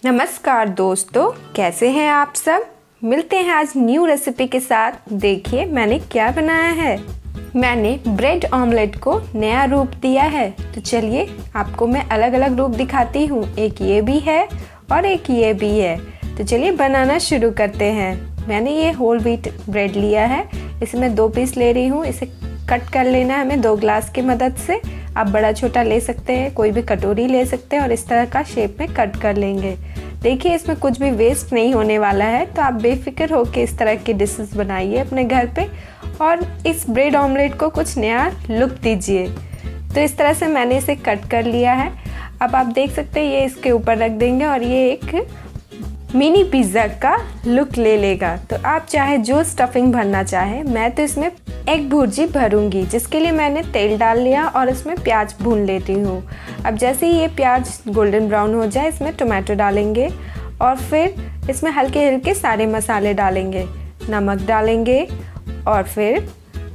नमस्कार दोस्तों, कैसे हैं आप सब। मिलते हैं आज न्यू रेसिपी के साथ। देखिए मैंने क्या बनाया है। मैंने ब्रेड ऑमलेट को नया रूप दिया है। तो चलिए आपको मैं अलग अलग रूप दिखाती हूँ। एक ये भी है और एक ये भी है। तो चलिए बनाना शुरू करते हैं। मैंने ये होल व्हीट ब्रेड लिया है। इसे मैं 2 पीस ले रही हूँ। इसे कट कर लेना है हमें 2 ग्लास की मदद से। आप बड़ा छोटा ले सकते हैं, कोई भी कटोरी ले सकते हैं और इस तरह का शेप में कट कर लेंगे। देखिए इसमें कुछ भी वेस्ट नहीं होने वाला है, तो आप बेफिक्र होकर इस तरह की डिशेस बनाइए अपने घर पे और इस ब्रेड ऑमलेट को कुछ नया लुक दीजिए। तो इस तरह से मैंने इसे कट कर लिया है। अब आप देख सकते हैं ये इसके ऊपर रख देंगे और ये एक मिनी पिज़्ज़ा का लुक ले लेगा। तो आप चाहे जो स्टफिंग भरना चाहे। मैं तो इसमें एग भुर्जी भरूंगी, जिसके लिए मैंने तेल डाल लिया और इसमें प्याज भून लेती हूँ। अब जैसे ही ये प्याज गोल्डन ब्राउन हो जाए इसमें टोमेटो डालेंगे और फिर इसमें हल्के हल्के सारे मसाले डालेंगे। नमक डालेंगे और फिर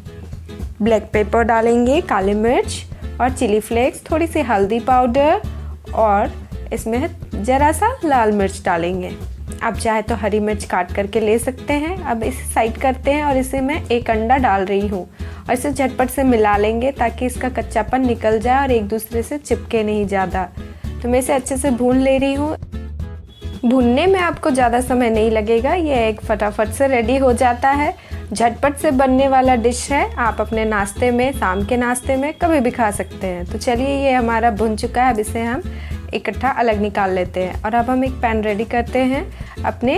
ब्लैक पेपर डालेंगे, काली मिर्च और चिली फ्लेक्स, थोड़ी सी हल्दी पाउडर और इसमें ज़रा सा लाल मिर्च डालेंगे। आप चाहे तो हरी मिर्च काट करके ले सकते हैं। अब इसे साइड करते हैं और इसे मैं एक अंडा डाल रही हूँ और इसे झटपट से मिला लेंगे ताकि इसका कच्चापन निकल जाए और एक दूसरे से चिपके नहीं ज़्यादा। तो मैं इसे अच्छे से भून ले रही हूँ। भूनने में आपको ज़्यादा समय नहीं लगेगा, ये एक फटाफट से रेडी हो जाता है। झटपट से बनने वाला डिश है। आप अपने नाश्ते में, शाम के नाश्ते में कभी भी खा सकते हैं। तो चलिए ये हमारा भुन चुका है। अब इसे हम इकट्ठा अलग निकाल लेते हैं और अब हम एक पैन रेडी करते हैं अपने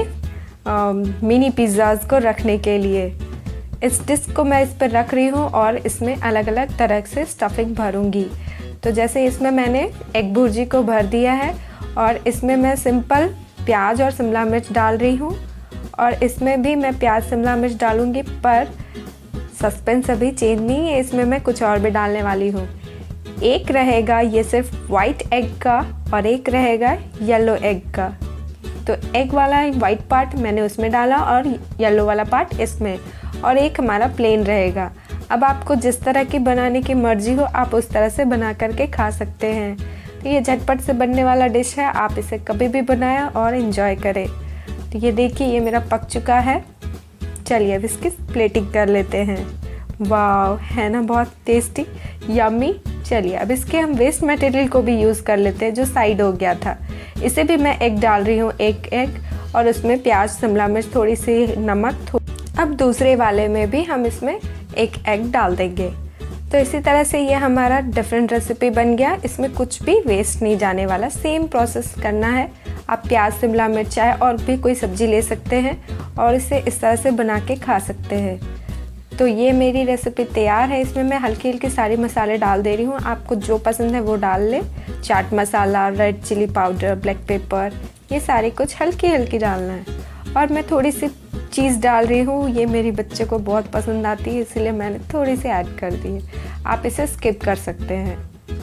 मिनी पिज़्ज़ाज़ को रखने के लिए। इस डिश को मैं इस पर रख रही हूँ और इसमें अलग अलग तरह से स्टफिंग भरूंगी। तो जैसे इसमें मैंने एग भुर्जी को भर दिया है और इसमें मैं सिंपल प्याज और शिमला मिर्च डाल रही हूँ और इसमें भी मैं प्याज शिमला मिर्च डालूँगी, पर सस्पेंस अभी चेंज नहीं है, इसमें मैं कुछ और भी डालने वाली हूँ। एक रहेगा ये सिर्फ वाइट एग का और एक रहेगा येलो एग का। तो एग वाला वाइट पार्ट मैंने उसमें डाला और येलो वाला पार्ट इसमें, और एक हमारा प्लेन रहेगा। अब आपको जिस तरह की बनाने की मर्जी हो आप उस तरह से बना करके खा सकते हैं। तो ये झटपट से बनने वाला डिश है, आप इसे कभी भी बनाएं और इन्जॉय करें। तो ये देखिए ये मेरा पक चुका है। चलिए अब इसकी प्लेटिंग कर लेते हैं। वाह, है ना बहुत टेस्टी, यम्मी। चलिए अब इसके हम वेस्ट मटेरियल को भी यूज़ कर लेते हैं जो साइड हो गया था। इसे भी मैं एग डाल रही हूँ, एक एग, और उसमें प्याज शिमला मिर्च, थोड़ी सी नमक। अब दूसरे वाले में भी हम इसमें एक एग डाल देंगे। तो इसी तरह से ये हमारा डिफरेंट रेसिपी बन गया। इसमें कुछ भी वेस्ट नहीं जाने वाला। सेम प्रोसेस करना है। आप प्याज शिमला मिर्च चाहे और भी कोई सब्ज़ी ले सकते हैं और इसे इस तरह से बना के खा सकते हैं। तो ये मेरी रेसिपी तैयार है। इसमें मैं हल्के हल्के सारे मसाले डाल दे रही हूँ। आपको जो पसंद है वो डाल ले। Chaat masala, red chili powder, black pepper, ये सारे कुछ हल्की हल्की डालना है। और मैं थोड़ी सी चीज़ डाल रही हूँ। ये मेरी बच्चे को बहुत पसंद आती है, इसलिए मैंने थोड़ी सी ऐड कर दी है। आप इसे स्किप कर सकते हैं।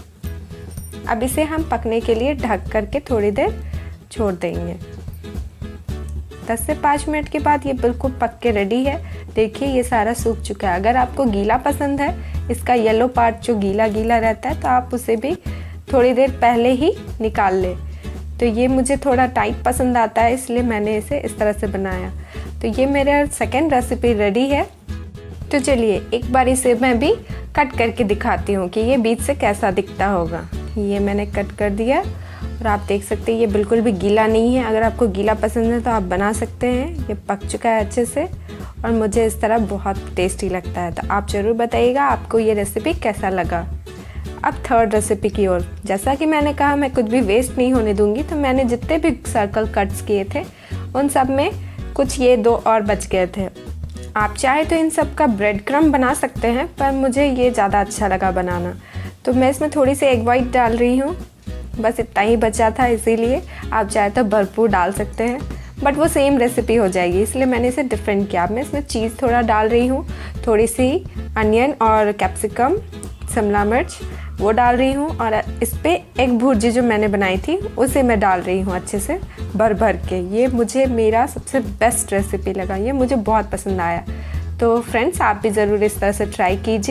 अब इसे हम पकने के लिए ढक करके थोड़ी देर छोड़ देंगे। 10 से 5 मिनट के बाद ये बिल्कुल पक के रेडी है। देखिए ये सारा सूख चुका है। अगर आपको गीला पसंद है, इसका येलो पार्ट जो गीला गीला रहता है, तो आप उसे भी थोड़ी देर पहले ही निकाल लें। तो ये मुझे थोड़ा टाइट पसंद आता है, इसलिए मैंने इसे इस तरह से बनाया। तो ये मेरा सेकेंड रेसिपी रेडी है। तो चलिए एक बार इसे मैं भी कट करके दिखाती हूँ कि ये बीच से कैसा दिखता होगा। ये मैंने कट कर दिया और आप देख सकते हैं ये बिल्कुल भी गीला नहीं है। अगर आपको गीला पसंद है तो आप बना सकते हैं। ये पक चुका है अच्छे से और मुझे इस तरह बहुत टेस्टी लगता है। तो आप ज़रूर बताइएगा आपको ये रेसिपी कैसा लगा। अब थर्ड रेसिपी की ओर। जैसा कि मैंने कहा मैं कुछ भी वेस्ट नहीं होने दूंगी, तो मैंने जितने भी सर्कल कट्स किए थे उन सब में कुछ ये 2 और बच गए थे। आप चाहे तो इन सब का ब्रेड क्रम्ब बना सकते हैं, पर मुझे ये ज़्यादा अच्छा लगा बनाना। तो मैं इसमें थोड़ी सी एग वाइट डाल रही हूँ। बस इतना ही बचा था, इसीलिए आप चाहे तो भरपूर डाल सकते हैं, बट वो सेम रेसिपी हो जाएगी, इसलिए मैंने इसे डिफरेंट किया। मैं इसमें चीज़ थोड़ा डाल रही हूँ, थोड़ी सी अनियन और कैप्सिकम, शिमला मिर्च वो डाल रही हूँ, और इस पर एग भुर्जी जो मैंने बनाई थी उसे मैं डाल रही हूँ अच्छे से भर भर के। ये मुझे मेरा सबसे बेस्ट रेसिपी लगा, ये मुझे बहुत पसंद आया। तो फ्रेंड्स आप भी ज़रूर इस तरह से ट्राई कीजिए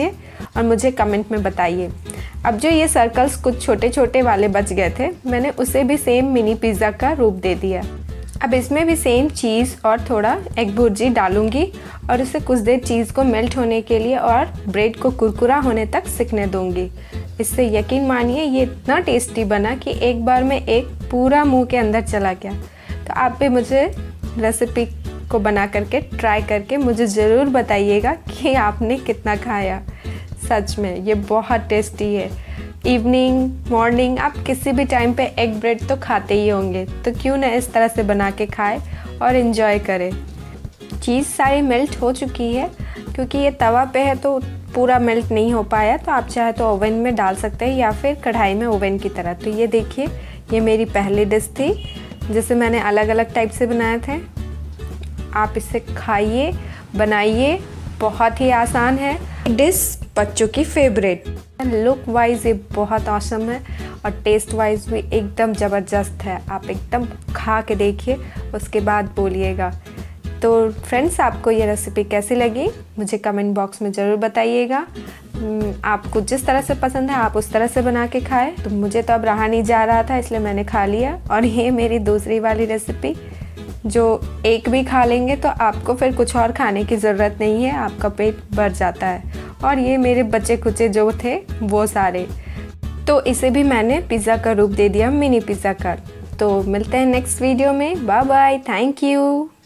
और मुझे कमेंट में बताइए। अब जो ये सर्कल्स कुछ छोटे छोटे वाले बच गए थे, मैंने उसे भी सेम मिनी पिज़्ज़ा का रूप दे दिया। अब इसमें भी सेम चीज़ और थोड़ा एग भुर्जी डालूंगी और उसे कुछ देर चीज़ को मेल्ट होने के लिए और ब्रेड को कुरकुरा होने तक सिकने दूंगी। इससे यकीन मानिए ये इतना टेस्टी बना कि एक बार में एक पूरा मुंह के अंदर चला गया। तो आप भी मुझे रेसिपी को बना करके ट्राई करके मुझे ज़रूर बताइएगा कि आपने कितना खाया। सच में ये बहुत टेस्टी है। इवनिंग मॉर्निंग आप किसी भी टाइम पे एग ब्रेड तो खाते ही होंगे, तो क्यों ना इस तरह से बना के खाएं और इन्जॉय करें। चीज़ सारी मेल्ट हो चुकी है, क्योंकि ये तवा पे है तो पूरा मेल्ट नहीं हो पाया, तो आप चाहे तो ओवन में डाल सकते हैं या फिर कढ़ाई में ओवन की तरह। तो ये देखिए, ये मेरी पहली डिश थी जिसे मैंने अलग अलग टाइप से बनाए थे। आप इसे खाइए, बनाइए, बहुत ही आसान है। डिश बच्चों की फेवरेट। लुक वाइज ये बहुत ऑसम है और टेस्ट वाइज भी एकदम ज़बरदस्त है। आप एकदम खा के देखिए, उसके बाद बोलिएगा। तो फ्रेंड्स, आपको ये रेसिपी कैसी लगी मुझे कमेंट बॉक्स में ज़रूर बताइएगा। आपको जिस तरह से पसंद है आप उस तरह से बना के खाएं। तो मुझे तो अब रहा नहीं जा रहा था, इसलिए मैंने खा लिया। और ये मेरी दूसरी वाली रेसिपी, जो एक भी खा लेंगे तो आपको फिर कुछ और खाने की ज़रूरत नहीं है, आपका पेट भर जाता है। और ये मेरे बचे खुचे जो थे वो सारे, तो इसे भी मैंने पिज़्ज़ा का रूप दे दिया, मिनी पिज़्ज़ा का। तो मिलते हैं नेक्स्ट वीडियो में। Bye bye, thank you.